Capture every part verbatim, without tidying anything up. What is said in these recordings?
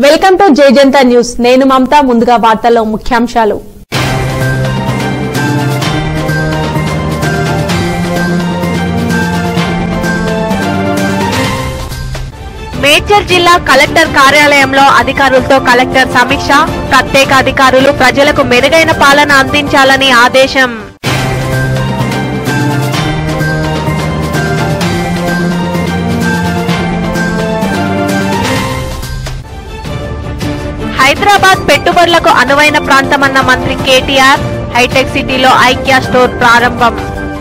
Welcome to జయజంతా news. నేను మమతా. ముందుగా వార్తల్లో ముఖ్యాంశాలు. మేడ్చల్ జిల్లా కలెక్టర్ కార్యాలయంలో అధికారులతో కలెక్టర్ సమీక్ష. ప్రత్యేక అధికారులు ప్రజలకు మెరుగైన పాలన అందించాలని ఆదేశం. హైదరాబాద్ పెట్టుబడులకు అనువైన ప్రాంతమన్న మంత్రి కేటీఆర్. హైటెక్ సిటీలో ఐక్య స్టోర్ ప్రారంభం.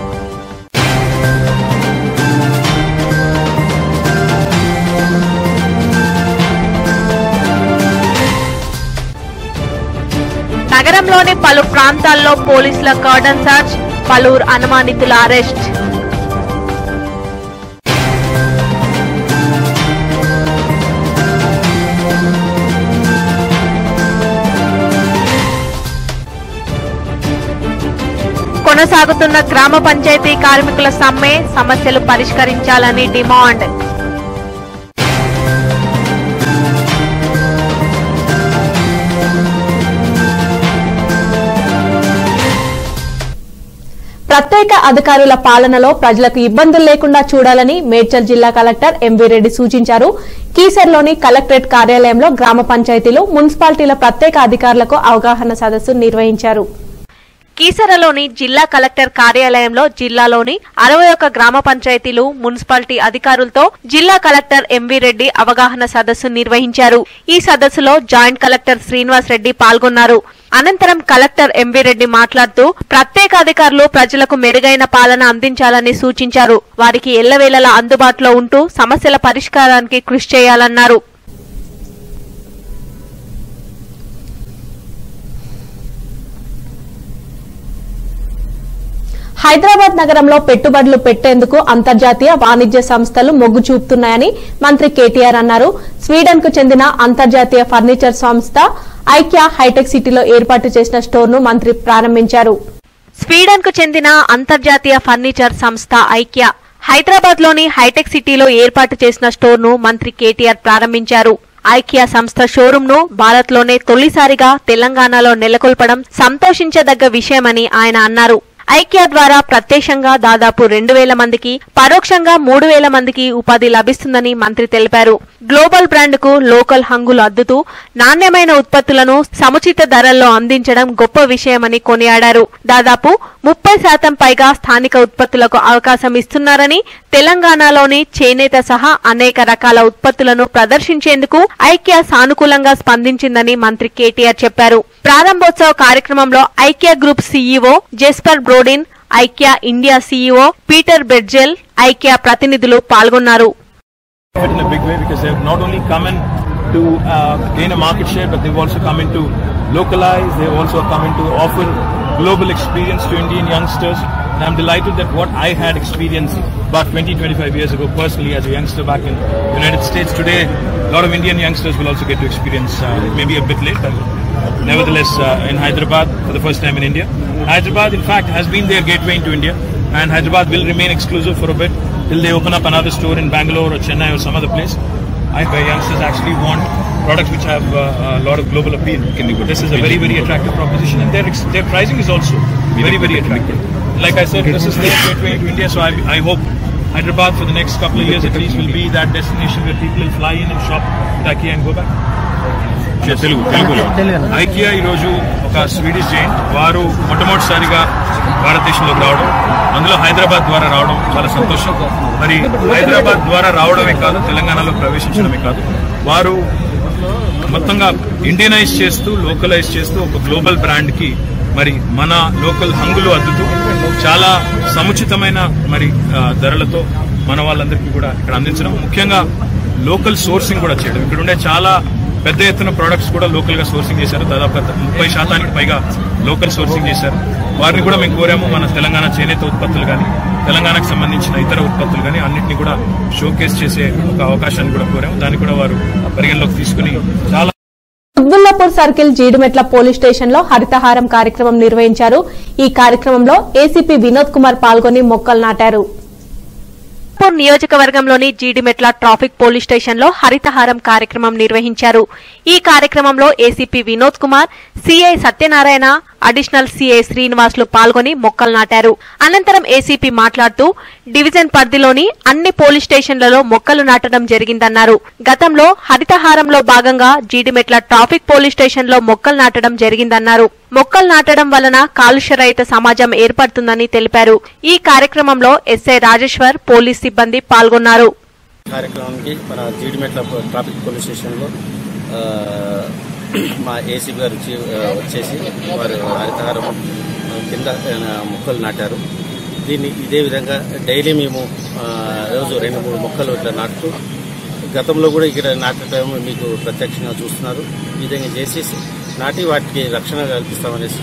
నగరంలోని పలు ప్రాంతాల్లో పోలీసుల కార్డన్ సర్చ్. పలువురు అనుమానితుల అరెస్ట్. కొనసాగుతున్న గ్రామ పంచాయతీ కార్మికుల సమ్మె. సమస్యలు పరిష్కరించాలని డిమాండ్. ప్రత్యేక అధికారుల పాలనలో ప్రజలకు ఇబ్బందులు లేకుండా చూడాలని మేడ్చల్ జిల్లా కలెక్టర్ ఎంవీ రెడ్డి సూచించారు. కీసర్లోని కలెక్టరేట్ కార్యాలయంలో గ్రామ పంచాయతీలు, మున్సిపాలిటీల ప్రత్యేక అధికారులకు అవగాహన సదస్సు నిర్వహించారు. కీసరలోని జిల్లా కలెక్టర్ కార్యాలయంలో జిల్లాలోని అరవై ఒక్క గ్రామ పంచాయతీలు, మున్సిపాలిటీ అధికారులతో జిల్లా కలెక్టర్ ఎంవీ రెడ్డి అవగాహన సదస్సు నిర్వహించారు. ఈ సదస్సులో జాయింట్ కలెక్టర్ శ్రీనివాస్ రెడ్డి పాల్గొన్నారు. అనంతరం కలెక్టర్ ఎంవీ రెడ్డి మాట్లాడుతూ ప్రత్యేక అధికారులు ప్రజలకు మెరుగైన పాలన అందించాలని సూచించారు. వారికి ఎల్లవేళలా అందుబాటులో ఉంటూ సమస్యల పరిష్కారానికి కృషి చేయాలన్నారు. హైదరాబాద్ నగరంలో పెట్టుబడులు పెట్టేందుకు అంతర్జాతీయ వాణిజ్య సంస్థలు మొగ్గు చూపుతున్నాయని మంత్రి కేటీఆర్ అన్నారు. స్వీడన్ కు చెందిన అంతర్జాతీయ ఫర్నిచర్ సంస్థ ఐక్య హైటెక్ సిటీలో ఏర్పాటు చేసిన స్టోర్ ను మంత్రి ప్రారంభించారు. స్వీడన్ కు చెందిన అంతర్జాతీయ ఫర్నిచర్ సంస్థ ఐక్య హైదరాబాద్ లోని హైటెక్ సిటీలో ఏర్పాటు చేసిన స్టోర్ ను మంత్రి కేటీఆర్ ప్రారంభించారు. ఐకియా సంస్థ షోరూమ్ ను భారత్ లోనే తొలిసారిగా తెలంగాణలో నెలకొల్పడం సంతోషించదగ్గ విషయమని ఆయన అన్నారు. ఐకియా ద్వారా ప్రత్యక్షంగా దాదాపు రెండు వేల మందికి, పరోక్షంగా మూడు వేల మందికి ఉపాధి లభిస్తుందని మంత్రి తెలిపారు. గ్లోబల్ బ్రాండ్ కు లోకల్ హంగులు అద్దుతూ నాణ్యమైన ఉత్పత్తులను సముచిత ధరల్లో అందించడం గొప్ప విషయమని కొనియాడారు. దాదాపు ముప్పై శాతం పైగా స్థానిక ఉత్పత్తులకు అవకాశం ఇస్తున్నారని, తెలంగాణలోని చేనేత సహా అనేక రకాల ఉత్పత్తులను ప్రదర్శించేందుకు ఐకియా సానుకూలంగా స్పందించిందని మంత్రి కేటీఆర్ చెప్పారు. ప్రారంభోత్సవ కార్యక్రమంలో IKEA group CEO Jesper Brodin, IKEA India CEO Peter Betzel, IKEA ప్రతినిధులు పాల్గొన్నారు. In a big way, because they have not only come in to uh, gain a market share, but they've also come in to localize. They've also come in to offer global experience to Indian youngsters. And I'm delighted that what I had experienced about twenty, twenty-five years ago personally as a youngster back in the United States, today a lot of Indian youngsters will also get to experience, uh, maybe a bit late, but nevertheless uh, in Hyderabad for the first time in India. Hyderabad in fact has been their gateway into India, and Hyderabad will remain exclusive for a bit till they open up another store in Bangalore or Chennai or some other place. I think youngsters actually want products which have uh, a lot of global appeal. This is a very, very attractive proposition, and their their pricing is also very, very attractive. Like I said, this is their gateway to India, so I, I hope Hyderabad for the next couple of years at least will be that destination where people will fly in and shop at IKEA and go back. Telugu తెలుగులో IKEA ఈరోజు ఒక Swedish giant, వారు మొట్టమొదటిసారిగా భారతదేశంలోకి రావడం, అందులో హైదరాబాద్ ద్వారా రావడం చాలా సంతోషం. మరి హైదరాబాద్ ద్వారా రావడమే కాదు, తెలంగాణలో ప్రవేశించడమే కాదు, వారు మొత్తంగా ఇండియనైజ్ చేస్తూ, లోకలైజ్ చేస్తూ ఒక గ్లోబల్ బ్రాండ్ కి మరి మన లోకల్ హంగులు అద్దుతూ చాలా సముచితమైన మరి ధరలతో మన వాళ్ళందరికీ కూడా ఇక్కడ అందించడం, ముఖ్యంగా లోకల్ సోర్సింగ్ కూడా చేయడం. ఇక్కడ ఉండే చాలా పెద్ద ఎత్తున ప్రొడక్ట్స్ కూడా లోకల్ గా సోర్సింగ్ చేశారు. దాదాపు ముప్పై శాతానికి పైగా లోకల్ సోర్సింగ్ చేశారు. వారిని కూడా మేము కోరాము, మన తెలంగాణ చేనేత ఉత్పత్తులు కానీ, తెలంగాణకు సంబంధించిన ఇతర ఉత్పత్తులు కానీ అన్నింటినీ కూడా షోకేస్ చేసే ఒక అవకాశాన్ని కూడా కోరాము. దాన్ని కూడా వారు పరిగణలోకి తీసుకుని చాలా Abdullapur circle Jeedimetla police station లో హరితహారం కార్యక్రమం నిర్వహించారు. ఈ కార్యక్రమంలో ఏసీపీ వినోద్ కుమార్ పాల్గొని మొక్కలు నాటారు. అనంతపూర్ నియోజకవర్గంలోని జీడిమెట్ల ట్రాఫిక్ పోలీస్ స్టేషన్ లో హరితహారం కార్యక్రమం నిర్వహించారు. ఈ కార్యక్రమంలో ACP Vinod Kumar, CI Satyanarayana, additional CI Srinivasulu పాల్గొని మొక్కలు నాటారు. అనంతరం ఏసీపీ మాట్లాడుతూ డివిజన్ పరిధిలోని అన్ని పోలీస్ స్టేషన్లలో మొక్కలు నాటడం జరిగిందన్నారు. గతంలో హరితహారంలో భాగంగా జీడిమెట్ల ట్రాఫిక్ పోలీస్ స్టేషన్ లో మొక్కలు నాటడం జరిగిందన్నారు. మొక్కలు నాటడం వలన కాలుష్య రహిత సమాజం ఏర్పడుతుందని తెలిపారు. ఈ కార్యక్రమంలో ఎస్ఐ రాజేశ్వర్, పోలీస్ సిబ్బంది పాల్గొన్నారు. కార్యక్రమానికి మన జీడిమెట్ల ట్రాఫిక్ పోలీస్ స్టేషన్ లో మా ఏసీపీ గారు వచ్చేసి వారు హరితహారం కింద మొక్కలు నాటారు. దీన్ని ఇదే విధంగా డైలీ మేము రోజు రెండు మూడు మొక్కలు ఇట్లా నాటుతూ గతంలో కూడా ఇక్కడ నాటడం మీకు ప్రత్యక్షంగా చూస్తున్నారు. ఈ విధంగా చేసేసి నాటి వాటికి రక్షణ కల్పిస్తామనేసి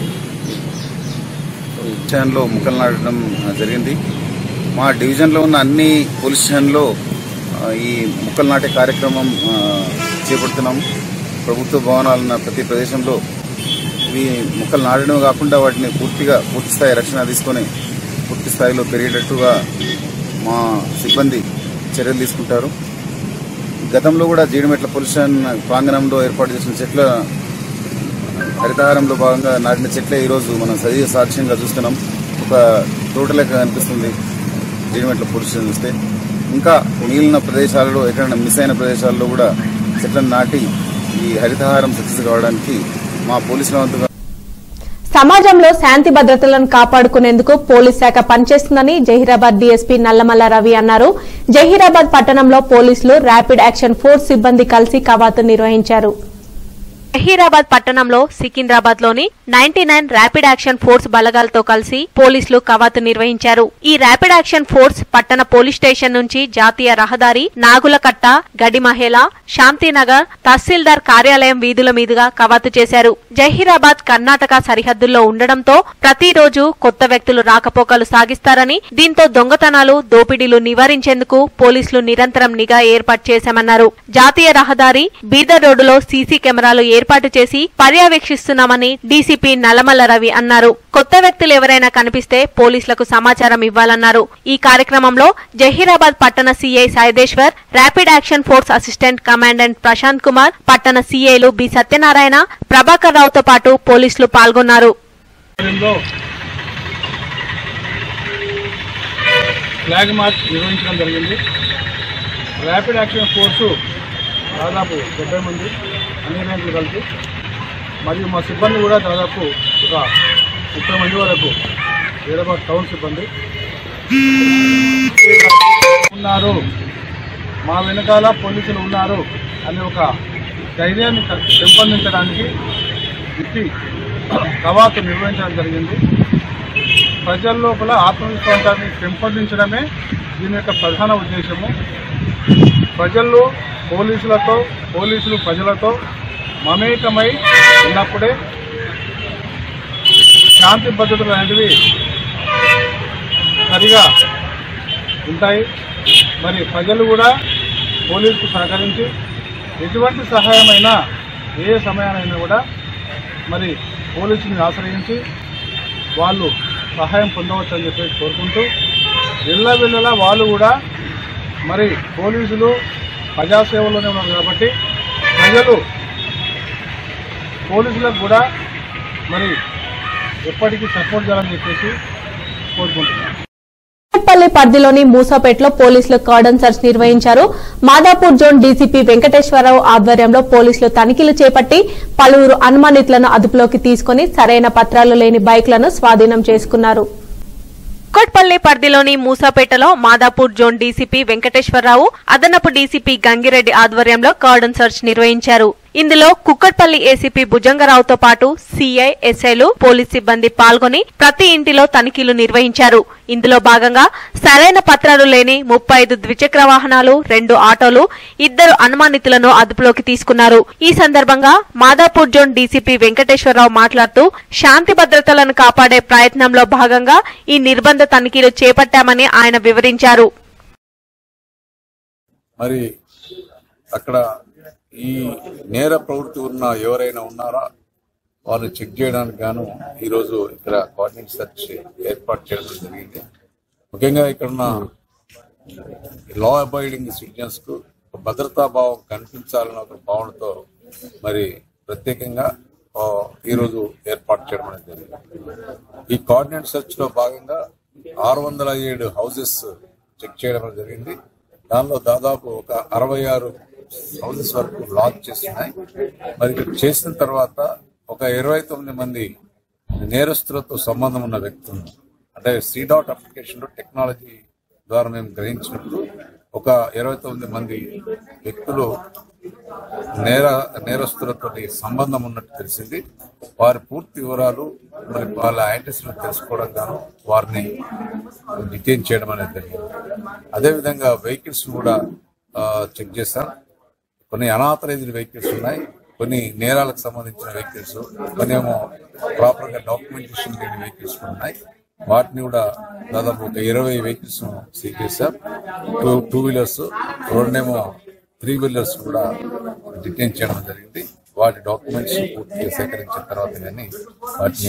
స్టేషన్లో మొక్కలు నాటడం జరిగింది. మా డివిజన్లో ఉన్న అన్ని పోలీస్ స్టేషన్లో ఈ మొక్కలు నాటే కార్యక్రమం చేపడుతున్నాం. ప్రభుత్వ భవనాలున్న ప్రతి ప్రదేశంలో ఇవి మొక్కలు నాటడం కాకుండా వాటిని పూర్తిగా పూర్తి స్థాయి రక్షణ తీసుకొని పూర్తి స్థాయిలో పెరిగేటట్టుగా మా సిబ్బంది చర్యలు తీసుకుంటారు. గతంలో కూడా జీడిమెట్ల పోలీస్ స్టేషన్ ప్రాంగణంలో ఏర్పాటు చేసిన చెట్ల హరితహారంలో భాగంగా నాటిన చెట్లే ఈరోజు మనం సజీవ సాక్ష్యంగా చూస్తున్నాం. ఒక తోటలేక కనిపిస్తుంది జీడిమెట్ల పోలీస్ స్టేషన్ చూస్తే. ఇంకా మిగిలిన ప్రదేశాలలో ఎక్కడైనా మిస్ అయిన ప్రదేశాల్లో కూడా చెట్లను నాటి ఈ హరితహారం సక్సెస్ కావడానికి మా పోలీసుల వంతుగా సమాజంలో శాంతి భద్రతలను కాపాడుకునేందుకు పోలీస్ శాఖ పనిచేస్తుందని జహీరాబాద్ డీఎస్పీ నల్లమల్ల రవి అన్నారు. జహీరాబాద్ పట్టణంలో పోలీసులు ర్యాపిడ్ యాక్షన్ ఫోర్స్ సిబ్బంది కలిసి కవాతు నిర్వహించారు. జహీరాబాద్ పట్టణంలో సికింద్రాబాద్ లోని ninety nine rapid action force బలగాలతో కలిసి పోలీసులు కవాతు నిర్వహించారు. ఈ ర్యాపిడ్ యాక్షన్ ఫోర్స్ పట్టణ పోలీస్ స్టేషన్ నుంచి జాతీయ రహదారి, నాగులకట్ట, గడిమహేల, శాంతినగర్, తహసీల్దార్ కార్యాలయం వీధుల మీదుగా కవాతు చేశారు. జహీరాబాద్ కర్ణాటక సరిహద్దుల్లో ఉండడంతో ప్రతిరోజు కొత్త వ్యక్తులు రాకపోకలు సాగిస్తారని, దీంతో దొంగతనాలు, దోపిడీలు నివారించేందుకు పోలీసులు నిరంతరం నిఘా ఏర్పాటు చేశామన్నారు. జాతీయ రహదారి, బీదర్ రోడ్డులో సీసీ కెమెరాలు ఏర్పాటు చేసి పర్యవేక్షిస్తున్నామని డీసీపీ నల్లమల్ల రవి అన్నారు. కొత్త వ్యక్తులు ఎవరైనా కనిపిస్తే పోలీసులకు సమాచారం ఇవ్వాలన్నారు. ఈ కార్యక్రమంలో జహీరాబాద్ పట్టణ CI Saideshwar, rapid action force assistant commandant Prashanth Kumar, పట్టణ సీఐలు బి సత్యనారాయణ, ప్రభాకర్ రావుతో పాటు పోలీసులు పాల్గొన్నారు. ఫ్లాగ్ మార్చ్ నిర్వహించడం జరిగింది. ర్యాపిడ్ యాక్షన్ ఫోర్సు దాదాపు డెబ్బై మంది అన్ని ర్యాంకులు కలిపి, మరియు మా సిబ్బంది కూడా దాదాపు ఒక ముప్పై మంది వరకు హైదరాబాద్ టౌన్ సిబ్బంది ఉన్నారు. మా వెనకాల పోలీసులు ఉన్నారు అనే ఒక ధైర్యాన్ని పెంపొందించడానికి ఇట్టి కవాతు నిర్వహించడం జరిగింది. ప్రజల లోపల ఆత్మవిశ్వాసాన్ని పెంపొందించడమే దీని యొక్క ప్రధాన ఉద్దేశము. ప్రజల్లో పోలీసులతో, పోలీసులు ప్రజలతో మమేకమై ఉన్నప్పుడే శాంతి భద్రతలు అనేటివి సరిగా ఉంటాయి. మరి ప్రజలు కూడా పోలీసుకు సహకరించి ఎటువంటి సహాయమైనా ఏ సమయానైనా కూడా మరి పోలీసుని ఆశ్రయించి వాళ్ళు సహాయం పొందవచ్చు అని చెప్పేసి కోరుకుంటూ, ఎల్లవెల్లలా వాళ్ళు కూడా మరి పోలీసులు ప్రజాసేవలోనే ఉన్నారు కాబట్టి ప్రజలు పోలీసులకు కూడా మరి ఎప్పటికీ సపోర్ట్ చేయాలని చెప్పేసి కోరుకుంటున్నారు. కూకట్పల్లి పరిధిలోని మూసాపేటలో పోలీసులు కార్డన్ సర్చ్ నిర్వహించారు. మాదాపూర్ జోన్ డీసీపీ వెంకటేశ్వరరావు ఆధ్వర్యంలో పోలీసులు తనిఖీలు చేపట్టి పలువురు అనుమానితులను అదుపులోకి తీసుకుని సరైన పత్రాలు లేని బైక్లను స్వాధీనం చేసుకున్నారు. కూకట్పల్లి పరిధిలోని మూసాపేటలో మాదాపూర్ జోన్ డీసీపీ వెంకటేశ్వరరావు, అదనపు డీసీపీ గంగిరెడ్డి ఆధ్వర్యంలో కార్డన్ సర్చ్ నిర్వహించారు. ఇందులో కుక్కట్పల్లి ఏసీపీ భుజంగరావుతో పాటు సీఐ, ఎస్ఐలు, పోలీస్ సిబ్బంది పాల్గొని ప్రతి ఇంటిలో తనిఖీలు నిర్వహించారు. ఇందులో భాగంగా సరైన పత్రాలు లేని ముప్పై ఐదు ద్విచక్ర వాహనాలు, రెండు ఆటోలు, ఇద్దరు అనుమానితులను అదుపులోకి తీసుకున్నారు. ఈ సందర్భంగా మాదాపూర్ జోన్ డీసీపీ వెంకటేశ్వరరావు మాట్లాడుతూ శాంతి భద్రతలను కాపాడే ప్రయత్నంలో భాగంగా ఈ నిర్బంధ తనిఖీలు చేపట్టామని ఆయన వివరించారు. మరి అక్కడ ఈ నేర ప్రవృత్తి ఉన్న ఎవరైనా ఉన్నారా వారిని చెక్ చేయడానికి గాను ఈరోజు ఇక్కడ కోఆర్డినేట్ సెర్చ్ ఏర్పాటు చేయడం జరిగింది. ముఖ్యంగా ఇక్కడ ఉన్న లా అబైడింగ్ సిటిజన్స్ కు ఒక భద్రతా భావం కనిపించాలన్న ఒక భావనతో మరి ప్రత్యేకంగా ఈరోజు ఏర్పాటు చేయడం అనేది జరిగింది. ఈ కోఆర్డినేట్ సెర్చ్ లో భాగంగా ఆరు వందల ఏడు హౌసెస్ చెక్ చేయడం జరిగింది. దానిలో దాదాపు ఒక అరవై ఆరు హౌసెస్ వరకు లాక్ చేస్తున్నాయి. మరి చేసిన తర్వాత ఒక ఇరవై తొమ్మిది మంది నేరస్తులతో సంబంధం ఉన్న వ్యక్తులు అంటే సీడాట్ అప్లికేషన్ లో టెక్నాలజీ ద్వారా మేము గ్రహించినప్పుడు ఒక ఇరవై తొమ్మిది మంది వ్యక్తులు నేర నేరస్తులతో సంబంధం ఉన్నట్టు తెలిసింది. వారి పూర్తి వివరాలు మరి వాళ్ళ ఐడెంటిటీలు తెలుసుకోవడం గాను వారిని డిటైన్ చేయడం అనేది జరిగింది. అదేవిధంగా వెహికల్స్ కూడా చెక్ చేశాం. కొన్ని అనాథరైజ్డ్ వెహికల్స్ ఉన్నాయి, కొన్ని నేరాలకు సంబంధించిన వెహికల్స్, కొన్ని ఏమో ప్రాపర్ గా డాక్యుమెంటేషన్ లేని వెహికల్స్ ఉన్నాయి. వాటిని కూడా దాదాపు ఒక ఇరవై వెహికల్స్ సీజ్ చేశాం. టూ టూ వీలర్స్ రెండేమో త్రీ వీలర్స్ కూడా డిటైన్ చేయడం జరిగింది. వాటి డాక్యుమెంట్స్ పూర్తిగా సేకరించిన తర్వాత కానీ వాటిని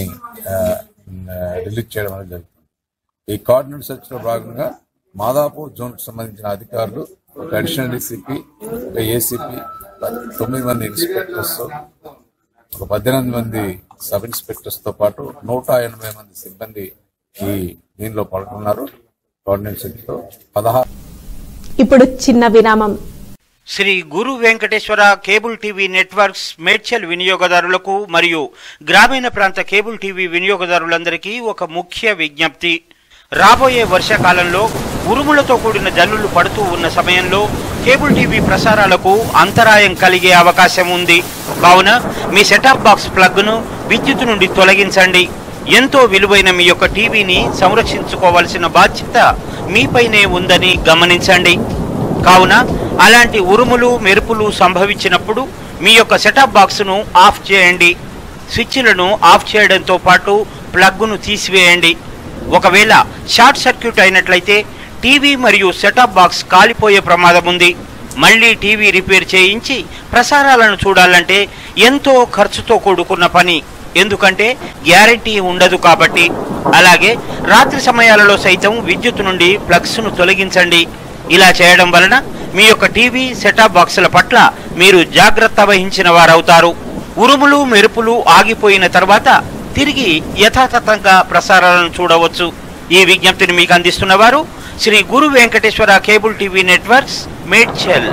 రిలీజ్ చేయడం అనేది జరుగుతుంది. ఈ కోఆర్డినేట్ సెర్చ్ లో భాగంగా మాదాపూర్ జోన్ కు సంబంధించిన అధికారులు, ఒక అడిషనల్ డీసీపీ, ఒక ఏసీపీ, తొమ్మిది మంది ఇన్స్పెక్టర్స్, ఒక పద్దెనిమిది మంది సబ్ ఇన్స్పెక్టర్స్ తో పాటు నూట ఎనభై మంది సిబ్బంది ఈ దీనిలో పాల్గొన్నారు. కోఆర్డినేట్ సెర్చ్ లో పదహారు. ఇప్పుడు చిన్న విరామం. Shri Guru Venkateshwara cable TV networks Medchal వినియోగదారులకు మరియు గ్రామీణ ప్రాంత కేబుల్ టీవీ వినియోగదారులందరికీ ఒక ముఖ్య విజ్ఞప్తి. రాబోయే వర్షాకాలంలో ఉరుములతో కూడిన జల్లులు పడుతూ ఉన్న సమయంలో కేబుల్ టీవీ ప్రసారాలకు అంతరాయం కలిగే అవకాశం ఉంది. కావున మీ సెటాప్ బాక్స్ ప్లగ్ను విద్యుత్ నుండి తొలగించండి. ఎంతో విలువైన మీ యొక్క టీవీని సంరక్షించుకోవాల్సిన బాధ్యత మీపైనే ఉందని గమనించండి. కావున అలాంటి ఉరుములు మెరుపులు సంభవించినప్పుడు మీ యొక్క సెటాప్ బాక్స్ను ఆఫ్ చేయండి. స్విచ్లను ఆఫ్ చేయడంతో పాటు ప్లగ్ను తీసివేయండి. ఒకవేళ షార్ట్ సర్క్యూట్ అయినట్లయితే టీవీ మరియు సెటాప్ బాక్స్ కాలిపోయే ప్రమాదం ఉంది. మళ్ళీ టీవీ రిపేర్ చేయించి ప్రసారాలను చూడాలంటే ఎంతో ఖర్చుతో కూడుకున్న పని. ఎందుకంటే గ్యారంటీ ఉండదు కాబట్టి. అలాగే రాత్రి సమయాలలో సైతం విద్యుత్ నుండి ప్లగ్స్ను తొలగించండి. ఇలా చేయడం వలన మీ యొక్క టీవీ సెటాప్ బాక్సుల పట్ల మీరు జాగ్రత్త వహించిన వారవుతారు. ఉరుములు మెరుపులు ఆగిపోయిన తర్వాత తిరిగి యథాతథంగా ప్రసారాలను చూడవచ్చు. ఈ విజ్ఞప్తిని మీకు అందిస్తున్న వారు Shri Guru Venkateshwara cable TV networks Medchal.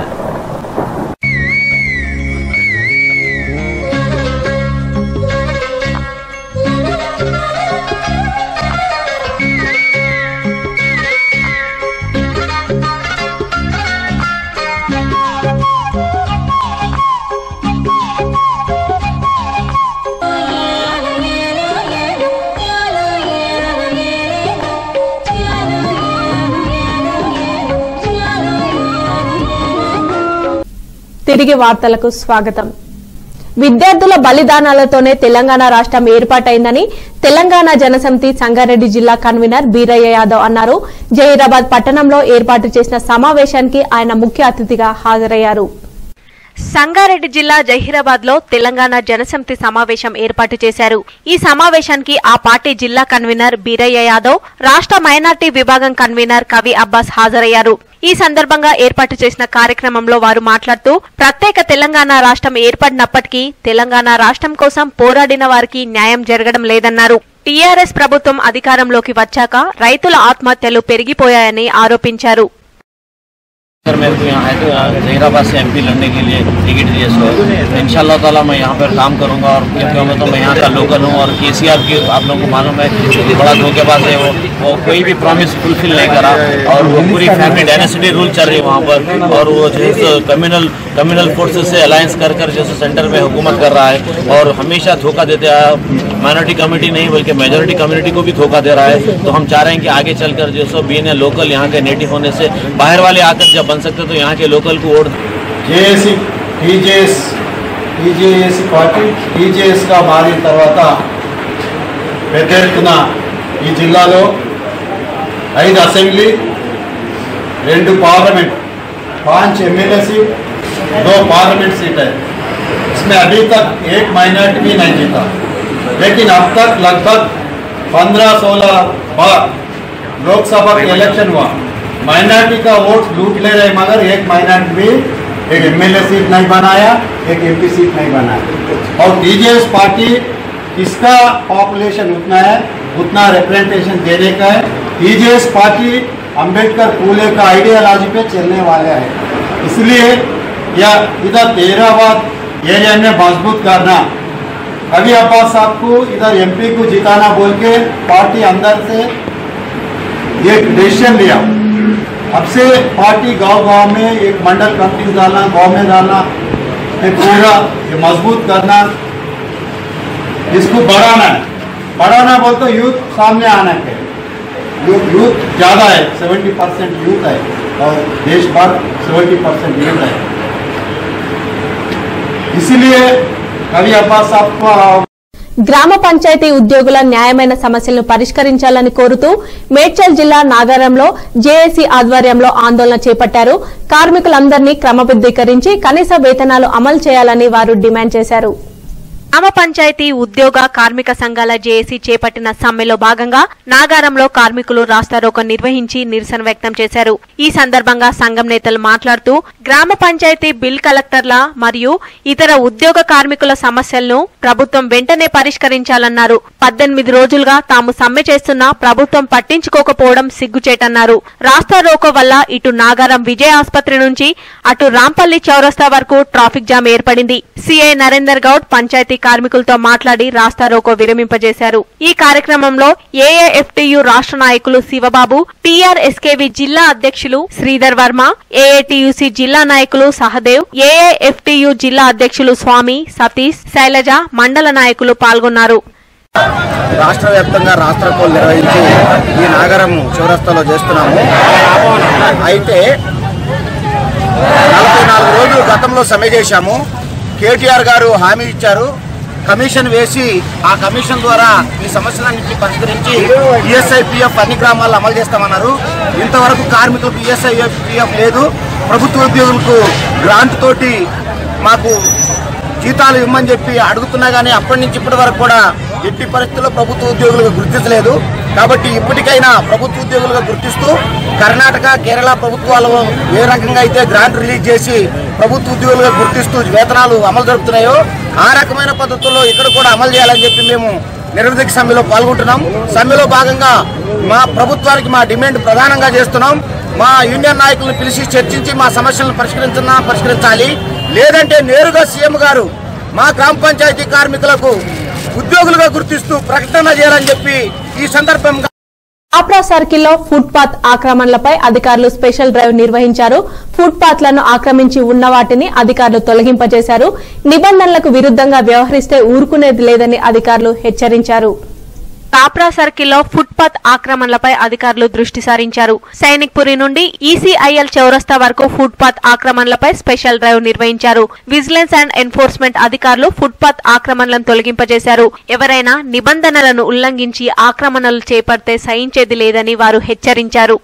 తిరిగి వార్తలకు స్వాగతం. విద్యార్థుల బలిదానాలతోనే తెలంగాణ రాష్ట్రం ఏర్పాటైందని తెలంగాణ జనసమితి సంగారెడ్డి జిల్లా కన్వీనర్ బీరయ్య యాదవ్ అన్నారు. జహీరాబాద్ పట్టణంలో ఏర్పాటు చేసిన సమావేశానికి ఆయన ముఖ్య అతిథిగా హాజరయ్యారు. సంగారెడ్డి జిల్లా జహీరాబాద్ లో తెలంగాణ జనసమితి సమావేశం ఏర్పాటు చేశారు. ఈ సమావేశానికి ఆ పార్టీ జిల్లా కన్వీనర్ బీరయ్య యాదవ్, రాష్ట్ర మైనార్టీ విభాగం కన్వీనర్ కవి అబ్బాస్ హాజరయ్యారు. ఈ సందర్భంగా ఏర్పాటు చేసిన కార్యక్రమంలో వారు మాట్లాడుతూ ప్రత్యేక తెలంగాణ రాష్ట్రం ఏర్పడినప్పటికీ తెలంగాణ రాష్ట్రం కోసం పోరాడిన వారికి న్యాయం జరగడం లేదన్నారు. టీఆర్ఎస్ ప్రభుత్వం అధికారంలోకి వచ్చాక రైతుల ఆత్మహత్యలు పెరిగిపోయాయని ఆరోపించారు. सर मेरे को यहाँ है तो जहीराबाद से एमपी लड़ने के लिए टिकट दिए सो इंशाल्लाह ताला मैं यहाँ पर काम करूँगा और क्योंकि मैं तो मैं यहाँ का लोकल हूँ और केसीआर की आप लोगों को मालूम है बड़ा धोखेबाज है वो वो कोई भी प्रॉमिस फुलफिल नहीं करा और वो पूरी फैमिली डायनेसिटी रूल चल रही है वहाँ पर और वो जो कम्युनल कम्युनल फोर्सेस से अलायंस कर कर जैसे सेंटर में हुकूमत कर रहा है और हमेशा धोखा देते हैं. माइनॉरिटी कम्युनिटी नहीं बल्कि मेजोरिटी कम्युनिटी को भी धोखा दे रहा है. तो हम चाह रहे हैं कि आगे चलकर जो सो बीइंग ए लोकल यहाँ के नेटिव होने से बाहर वाले आकर जब बन सकते तो यहाँ के लोकल को vote JAC TJS TJAC party టీజేఎస్గా మారిన తర్వాత పెద్ద ఎత్తున ఈ జిల్లాలో ఐదు అసెంబ్లీ, రెండు पार्लियामेंट, पांच एमएलए सीट, दो पार्लियामेंट सीट है. इसमें अभी तक एक माइनॉरिटी भी नहीं जीता, लेकिन अब तक लगभग पंद्रह सोलह बार लोकसभा का इलेक्शन हुआ, माइनॉरिटी का वोट लूट ले रहे, मगर एक माइनॉरिटी भी एक एमएलए सीट नहीं बनाया, एक एमपी सीट नहीं बनाया। और टीजेएस पार्टी किसका पॉपुलेशन उतना है, उतना रिप्रेजेंटेशन देने का है। टीजेएस पार्टी अंबेडकर फूले का आइडियोलॉजी पे चलने वाले हैं, इसलिए यह इधर तेहराबाद एरिया में मजबूत करना, अभी अब्बास साहब को इधर एमपी को जिताना बोल के पार्टी अंदर से एक डिसीजन लिया। अब से पार्टी गांव-गांव में एक मंडल कमेटी डालना, गांव में डालना, पूरा ये मजबूत करना, इसको बढ़ाना है। बढ़ाना बोल तो यूथ सामने आना है। यूथ यूथ ज़्यादा है, सेवेंटी परसेंट यूथ है और देश भर सेवेंटी परसेंट यूथ है, इसीलिए कभी अब्बास साहब को గ్రామ పంచాయతీ ఉద్యోగుల న్యాయమైన సమస్యలను పరిష్కరించాలని కోరుతూ మేడ్చల్ జిల్లా నాగారంలో జేఏసీ ఆధ్వర్యంలో ఆందోళన చేపట్టారు. కార్మికులందరినీ క్రమబద్దీకరించి కనీస వేతనాలు అమలు చేయాలని వారు డిమాండ్ చేశారు. గ్రామ పంచాయతీ ఉద్యోగ కార్మిక సంఘాల జేఏసీ చేపట్టిన సమ్మెలో భాగంగా నాగారంలో కార్మికులు రాస్తారోకో నిర్వహించి నిరసన వ్యక్తం చేశారు. ఈ సందర్భంగా సంఘం నేతలు మాట్లాడుతూ గ్రామ పంచాయతీ బిల్ కలెక్టర్ల మరియు ఇతర ఉద్యోగ కార్మికుల సమస్యలను ప్రభుత్వం వెంటనే పరిష్కరించాలన్నారు. పద్దెనిమిది రోజులుగా తాము సమ్మె చేస్తున్నా ప్రభుత్వం పట్టించుకోకపోవడం సిగ్గుచేటన్నారు. రాస్తారోకో వల్ల ఇటు నాగారం విజయ ఆసుపత్రి నుంచి అటు రాంపల్లి చౌరస్తా వరకు ట్రాఫిక్ జామ్ ఏర్పడింది. సీఐ నరేందర్ గౌడ్ పంచాయతీ కార్మికులతో మాట్లాడి రాస్తారోకో విరమింపజేశారు. ఈ కార్యక్రమంలో ఏఏఎఫ్టీయూ రాష్ట్ర నాయకులు శివబాబు, టీఆర్ఎస్కేవి జిల్లా అధ్యక్షులు శ్రీధర్ వర్మ, ఏఐటీయూసీ జిల్లా నాయకులు సహదేవ్, ఏఐఎఫ్టీయూ జిల్లా అధ్యక్షులు స్వామి, సతీష్, శైలజ, మండల నాయకులు పాల్గొన్నారు. రాష్ట్ర వ్యాప్తంగా రాస్తారోకోలు నిర్వహించి ఈ నాగరం చౌరస్తాలో చేస్తున్నాము. అయితే నలభై నాలుగు రోజులు గతంలో సమ్మె చేశాము. కేటీఆర్ గారు హామీ ఇచ్చారు, కమిషన్ వేసి ఆ కమిషన్ ద్వారా ఈ సమస్యలన్నింటినీ పరిష్కరించి ఈఎస్ఐ పిఎఫ్ అన్ని గ్రామాల్లో అమలు చేస్తామన్నారు. ఇంతవరకు కార్మికులకు ఈఎస్ఐ పిఎఫ్ లేదు. ప్రభుత్వ ఉద్యోగులకు గ్రాంట్ తోటి మాకు జీతాలు ఇవ్వమని చెప్పి అడుగుతున్నా కానీ అప్పటి నుంచి ఇప్పటి వరకు కూడా ఎట్టి పరిస్థితుల్లో ప్రభుత్వ ఉద్యోగులుగా గుర్తించలేదు. కాబట్టి ఇప్పటికైనా ప్రభుత్వ ఉద్యోగులుగా గుర్తిస్తూ కర్ణాటక, కేరళ ప్రభుత్వాలు ఏ రకంగా అయితే గ్రాంట్ రిలీజ్ చేసి ప్రభుత్వ ఉద్యోగులుగా గుర్తిస్తూ వేతనాలు అమలు జరుపుతున్నాయో ఆ రకమైన పద్ధతుల్లో ఇక్కడ కూడా అమలు చేయాలని చెప్పి మేము నిరవధిక సమ్మెలో పాల్గొంటున్నాం. సమ్మెలో భాగంగా మా ప్రభుత్వానికి మా డిమాండ్ ప్రధానంగా చేస్తున్నాం. మా యూనియన్ నాయకులను పిలిచి చర్చించి మా సమస్యలను పరిష్కరించన్నా పరిష్కరించాలి, లేదంటే నేరుగా సీఎం గారు మా గ్రామ పంచాయతీ కార్మికులకు ఉద్యోగులుగా గుర్తిస్తూ ప్రకటన చేయాలని చెప్పి ఈ సందర్భంగా ఆప్రా సర్కిల్లో ఫుట్ పాత్ ఆక్రమణలపై అధికారులు స్పెషల్ డ్రైవ్ నిర్వహించారు. ఫుట్ పాత్లను ఆక్రమించి ఉన్న వాటిని అధికారులు తొలగింపజేశారు. నిబంధనలకు విరుద్దంగా వ్యవహరిస్తే ఊరుకునేది లేదని అధికారులు హెచ్చరించారు. కాప్రా సర్కిల్లో ఫుట్ పాత్ ఆక్రమణలపై అధికారులు దృష్టి సారించారు. సైనిక్పురి నుండి ఈసీఐఎల్ చౌరస్తా వరకు ఫుట్ పాత్ ఆక్రమణలపై స్పెషల్ డ్రైవ్ నిర్వహించారు. విజిలెన్స్ అండ్ ఎన్ఫోర్స్మెంట్ అధికారులు ఫుట్ పాత్ ఆక్రమణలను తొలగింపజేశారు. ఎవరైనా నిబంధనలను ఉల్లంఘించి ఆక్రమణలు చేపడితే సహించేది లేదని వారు హెచ్చరించారు.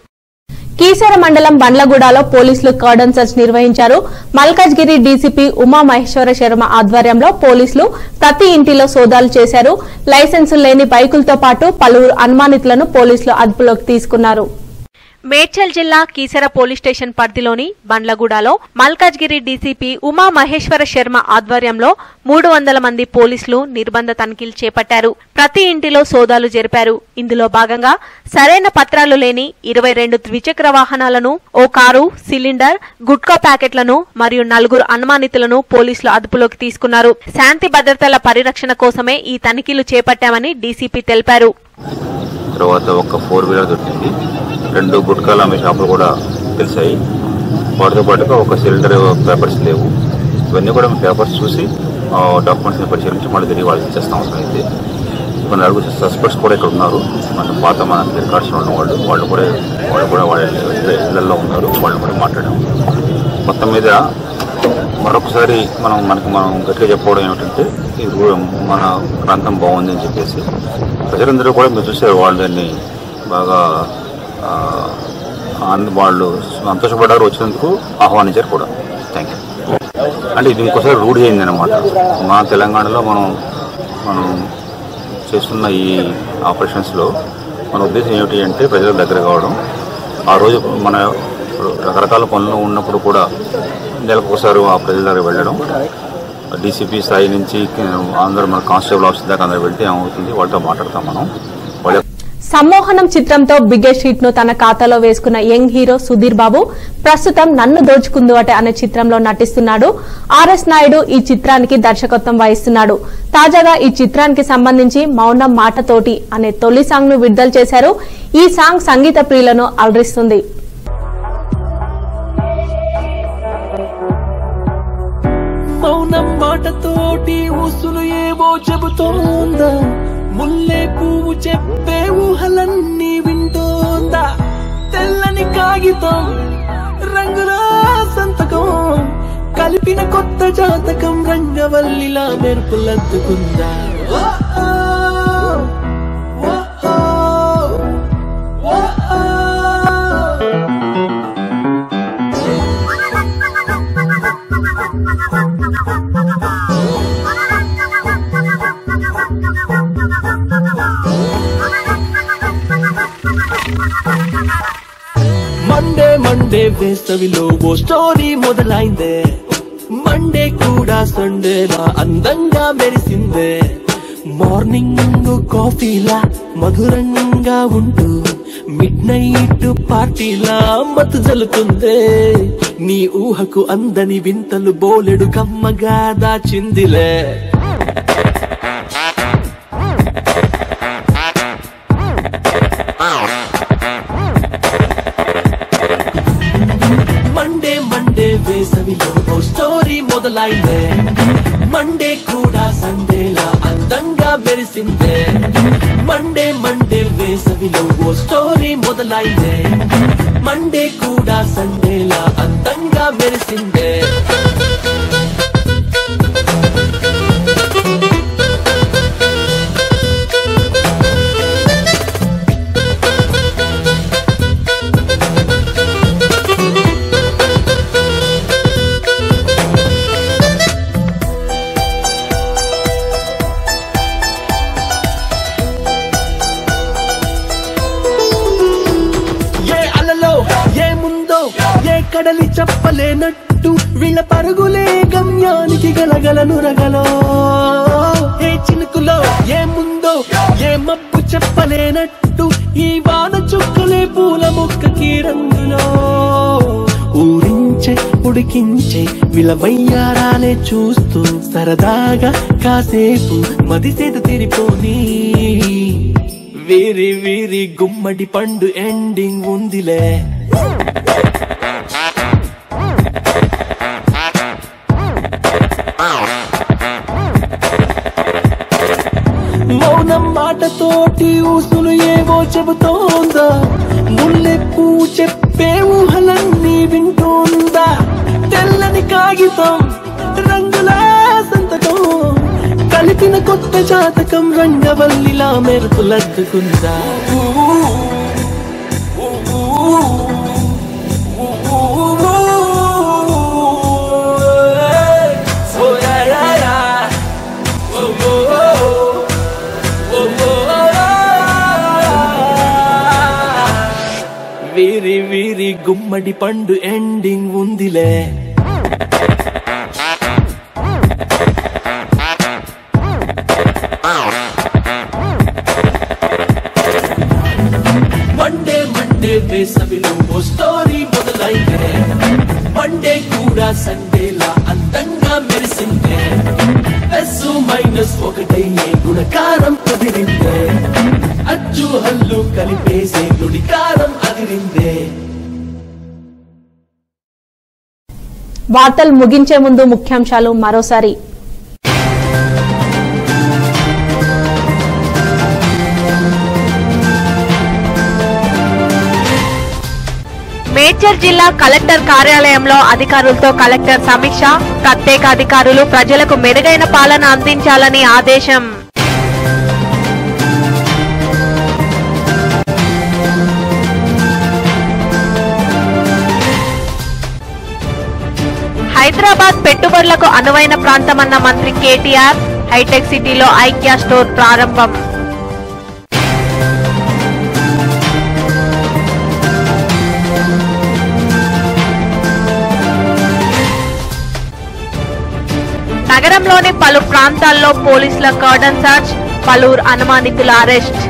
కీసర మండలం బండ్లగూడలో పోలీసులు కార్డన్ సర్చ్ నిర్వహించారు. మల్కాజ్గిరి డీసీపీ ఉమా మహేశ్వర శర్మ ఆధ్వర్యంలో పోలీసులు ప్రతి ఇంటిలో సోదాలు చేశారు. లైసెన్సులు లేని బైకులతో పాటు పలువురు అనుమానితులను పోలీసులు అదుపులోకి తీసుకున్నారు. మేడ్చల్ జిల్లా కీసర పోలీస్ స్టేషన్ పరిధిలోని బండ్లగూడలో మల్కాజ్గిరి డీసీపీ ఉమా మహేశ్వర శర్మ ఆధ్వర్యంలో మూడు వందల మంది పోలీసులు నిర్బంధ తనిఖీలు చేపట్టారు. ప్రతి ఇంటిలో సోదాలు జరిపారు. ఇందులో భాగంగా సరైన పత్రాలు లేని ఇరవై రెండు ద్విచక్ర వాహనాలను, ఓ కారు, సిలిండర్, గుట్కా ప్యాకెట్లను మరియు నలుగురు అనుమానితులను పోలీసులు అదుపులోకి తీసుకున్నారు. శాంతి భద్రతల పరిరక్షణ కోసమే ఈ తనిఖీలు చేపట్టామని డీసీపీ తెలిపారు. తర్వాత ఒక ఫోర్ వీలర్ దొరికింది, రెండు గుట్కాలు అమ్మే షాపులు కూడా తెలిసాయి. వాటితో పాటుగా ఒక సిలిండర్ పేపర్స్ లేవు. ఇవన్నీ కూడా పేపర్స్ చూసి డాక్యుమెంట్స్ని పరిశీలించి మళ్ళీ తిరిగి వాళ్ళకి ఇచ్చేస్తాం అవసరం అయితే. మన నలుగురు సస్పెక్ట్స్ కూడా ఇక్కడ ఉన్నారు. మన పాత మన రికార్డ్స్లో ఉన్న వాళ్ళు వాళ్ళు కూడా వాళ్ళు కూడా వాళ్ళ ఇళ్లలో ఉన్నారు. వాళ్ళు కూడా మాట్లాడాము. మొత్తం మీద మరొకసారి మనం మనకి మనం గట్టిగా చెప్పుకోవడం ఏమిటంటే ఈ మన ప్రాంతం బాగుంది అని చెప్పేసి ప్రజలందరూ కూడా మీరు చూసారు. వాళ్ళు దాన్ని బాగా వాళ్ళు సంతోషపడ్డారు, వచ్చినందుకు ఆహ్వానించారు కూడా. Thank you. అంటే ఇది ఇంకోసారి రూఢి అయింది అనమాట. మా తెలంగాణలో మనం మనం చేస్తున్న ఈ ఆపరేషన్స్లో మన ఉద్దేశం ఏమిటి అంటే ప్రజల దగ్గర కావడం, ఆ రోజు మన రకరకాల పనులు ఉన్నప్పుడు కూడా నెలకు ఒకసారి ఆ ప్రజల దగ్గర వెళ్ళడం, డీసీపీ స్థాయి నుంచి అందరూ మన కానిస్టేబుల్ ఆఫీస్ దాకా అందరూ వెళ్తే ఏమవుతుంది, వాళ్ళతో మాట్లాడతాం మనం. వాళ్ళ సమ్మోహనం చిత్రంతో బిగ్గెస్ట్ హిట్ ను తన ఖాతాలో వేసుకున్న యంగ్ హీరో సుధీర్ బాబు ప్రస్తుతం నన్ను దోచుకుందువటే అనే చిత్రంలో నటిస్తున్నాడు. ఆర్ఎస్ నాయుడు ఈ చిత్రానికి దర్శకత్వం వహిస్తున్నాడు. తాజాగా ఈ చిత్రానికి సంబంధించి మౌనం మాటతోటి అనే తొలి సాంగ్ ను విడుదల చేశారు. ఈ సాంగ్ సంగీత ప్రియులను అలరిస్తుంది. మౌనం మాటతోటి ఊసులు ఏవో చెబుతోందా, ముల్లే పువ్వు చెప్పే ఊహలన్నీ వింటోందా, తెల్లని కాగితం రంగుల సంతకం కలిపిన కొత్త జాతకం రంగవల్లిలా మెరుపులద్దుకుందా. మండే మండే వేసవిలో ఓ స్టోరీ మొదలైందే, మండే కూడా సండేలా అందంగా మెరిసిందే. మార్నింగ్ కాఫీలా మధురంగా ఉంటూ మిడ్ నైట్ పార్టీలా మత్తు జలుతుందే. నీ ఊహకు అందని వింతలు బోలెడు కమ్మగా దాచిందిలే. మండే మండే వేసవిలో ఓ స్టోరీ మొదలైందే, మండే కూడా సండేలా అందంగా మెరిసిందే. మండే మండే వేసవిలో ఓ స్టోరీ మొదలైందే, మండే కూడా సండేలా అందంగా మెరిసిందే. కడలి చెప్పలేనట్టు వీళ్ళ పరుగులే గమ్యానికి గలగలను రగలో. ఏ చినుకులో ఏముందో ఏ మబ్బు చెప్పలేనట్టు ఈ వాన చుక్కలే పూల మొక్కకి రంగులో. ఊరించే ఉడికించే విలవయ్యారాలే చూస్తూ సరదాగా కాసేపు మదిసేదు తిరిపోని. వీరి వీరి గుమ్మడి పండు ఎండింగ్ ఉందిలే. మౌనం మాటతోటి ఊసులు ఏవో చెబుతోందా, ముల్లె పువ్వు చెప్పే ఊహలన్నీ వింటోందా, తెల్లని కాగితం రంగుల సంతకం కలిపిన కొత్త జాతకం రంగవల్లిలా మెరుపులద్దుకుందా. వీరి వీరి గుమ్మడి పండు ఎండింగ్ ఉందిలే. మండే మండే వేసవిలో ఓ స్టోరీ మొదలైందే, మండే కూడా సండేలా అందంగా మెరిసిందే. ప్లస్ మైనస్ ఒకటయ్యే గుణకారం కుదిరిందే, అచ్చు హల్లు కలిపేసే గుడికారం అదిరిందే. వార్తలు ముగించే ముందు ముఖ్యాంశాలు మరోసారి. మేడ్చల్ జిల్లా కలెక్టర్ కార్యాలయంలో అధికారులతో కలెక్టర్ సమీక్ష. ప్రత్యేక అధికారులు ప్రజలకు మెరుగైన పాలన అందించాలని ఆదేశం. హైదరాబాద్ పెట్టుబడులకు అనువైన ప్రాంతమన్న మంత్రి కేటీఆర్. హైటెక్ సిటీలో ఐక్య స్టోర్ ప్రారంభం. నగరంలోని పలు ప్రాంతాల్లో పోలీసుల కార్డన్ సర్చ్, పలువురు అనుమానితుల అరెస్ట్.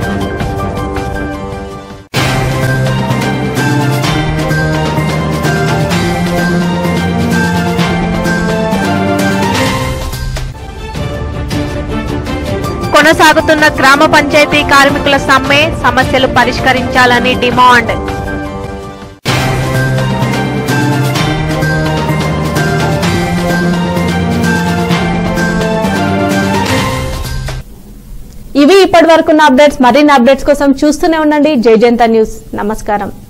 కొనసాగుతున్న గ్రామ పంచాయతీ కార్మికుల సమ్మె, సమస్యలు పరిష్కరించాలని డిమాండ్. ఇవి ఇప్పటి వరకున్న అప్డేట్స్. మరిన్ని అప్డేట్స్ కోసం చూస్తూనే ఉండండి జై జనతా న్యూస్. నమస్కారం.